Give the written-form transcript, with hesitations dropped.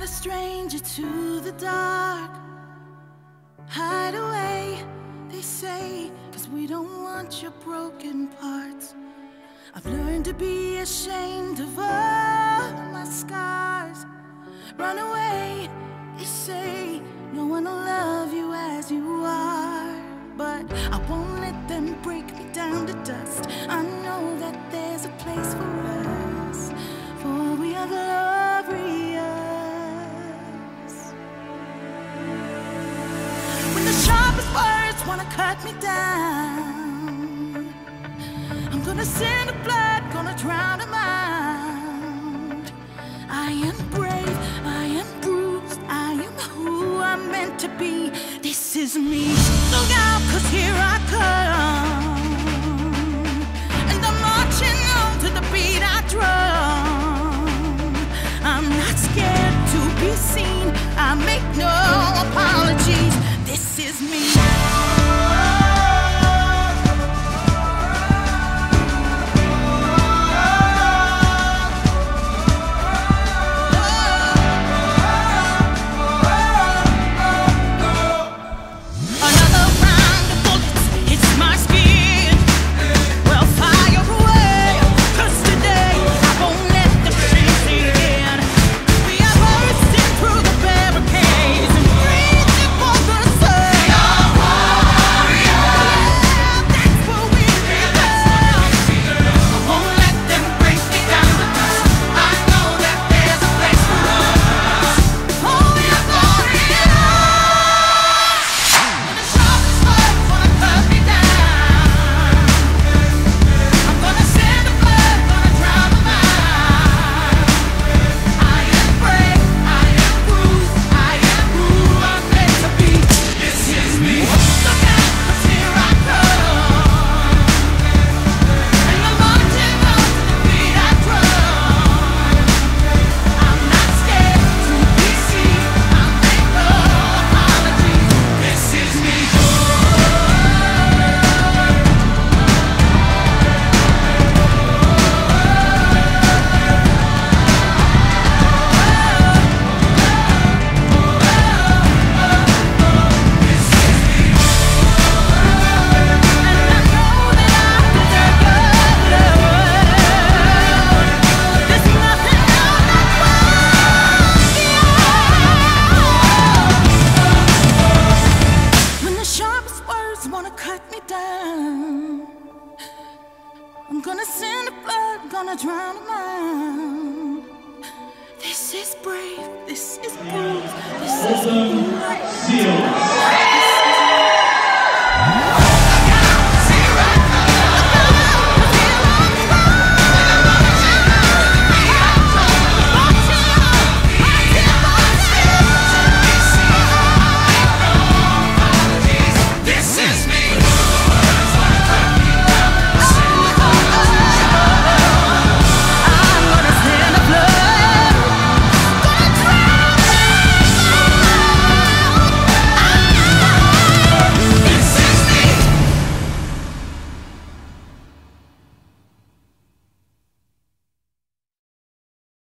a stranger to the dark. Hide away, they say, 'cause we don't want your broken parts. I've learned to be ashamed of all my scars. Run away, they say, no one will love you as you are. But I won't let them break me down to dust. I know that there's a place for us, for we are glorious. When the sharpest words wanna cut me down, I'm gonna send a flood, gonna drown them out. I am brave, I am bruised, I am who I'm meant to be. This is me. Look out, 'cause here I come, and I'm marching on to the beat I drum. I'm not scared to be seen, I make no apologies. This is me. I'm gonna send a flood, gonna drown them out. This is brave, this is bruised, this is